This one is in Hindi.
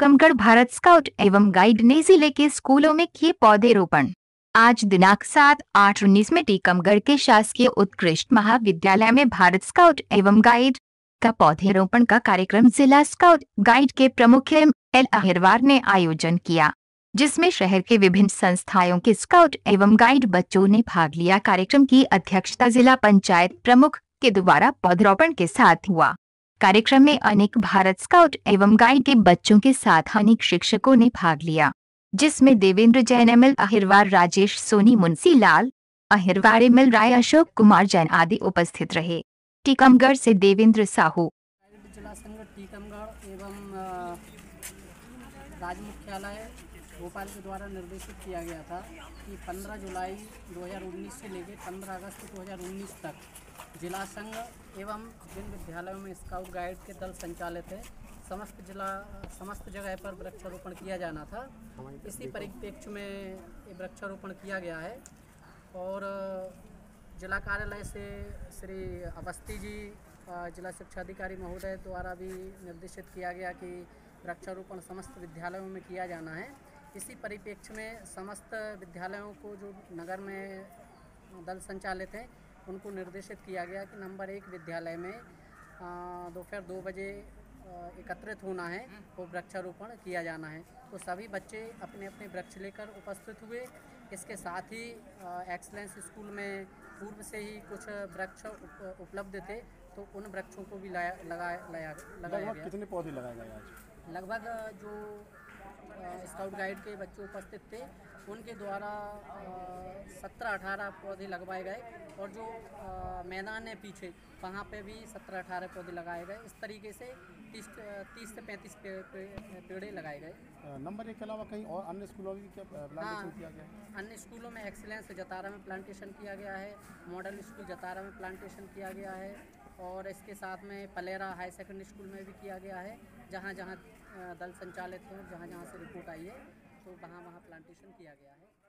टीकमगढ़ भारत स्काउट एवं गाइड ने जिले के स्कूलों में किए पौधरोपण। आज दिनांक 7-8-19 में टीकमगढ़ के शासकीय उत्कृष्ट महाविद्यालय में भारत स्काउट एवं गाइड का पौधरोपण का कार्यक्रम जिला स्काउट गाइड के प्रमुख एल अहिरवार ने आयोजन किया, जिसमें शहर के विभिन्न संस्थाओं के स्काउट एवं गाइड बच्चों ने भाग लिया। कार्यक्रम की अध्यक्षता जिला पंचायत प्रमुख के द्वारा पौधरोपण के साथ हुआ। कार्यक्रम में अनेक भारत स्काउट एवं गाइड के बच्चों के साथ अनेक शिक्षकों ने भाग लिया, जिसमें देवेंद्र जैन, एमएल अहिरवार, राजेश सोनी, मुंसीलाल अहिरवार, एमएल राय, अशोक कुमार जैन आदि उपस्थित रहे। टीकमगढ़ से देवेंद्र साहू। जिला संघ टीकमगढ़ एवं राज्य मुख्यालय भोपाल के द्वारा निर्देशित किया गया था कि 15 जुलाई 2019 से लेकर 15 अगस्त 2019 तक जिला संघ एवं जिन विद्यालयों में स्काउट गाइड के दल संचालित है समस्त जगह पर वृक्षारोपण किया जाना था। इसी परिप्रेक्ष्य में ये वृक्षारोपण किया गया है और जिला कार्यालय से श्री अवस्थी जी, जिला शिक्षा अधिकारी महोदय द्वारा भी निर्देशित किया गया कि वृक्षारोपण समस्त विद्यालयों में किया जाना है। इसी परिप्रेक्ष्य में समस्त विद्यालयों को जो नगर में दल संचालित हैं उनको निर्देशित किया गया कि नंबर 1 विद्यालय में दोपहर 2 बजे एकत्रित होना है और वृक्षारोपण किया जाना है। तो सभी बच्चे अपने अपने वृक्ष लेकर उपस्थित हुए। इसके साथ ही एक्सीलेंस स्कूल में पूर्व से ही कुछ वृक्ष उपलब्ध थे, तो उन वृक्षों को भी लगाया गया। कितने पौधे लगाए गए आज? लगभग जो स्काउट गाइड के बच्चे उपस्थित थे उनके द्वारा 17-18 पौधे लगवाए गए और जो मैदान है पीछे वहाँ पे भी 17-18 पौधे लगाए गए। इस तरीके से 30 से 35 पेड़ लगाए गए। नंबर 1 के अलावा कहीं और अन्य स्कूलों में क्या प्लांटेशन किया गया है? अन्य स्कूलों में एक्सीलेंस जतारा में प्लांटेशन किया गया है, मॉडल स्कूल जतारा में प्लांटेशन किया गया है और इसके साथ में पलेरा हाई सेकेंडरी स्कूल में भी किया गया है। जहाँ जहाँ दल संचालित हैं, जहाँ जहाँ से रिपोर्ट आई है तो वहाँ प्लांटेशन किया गया है।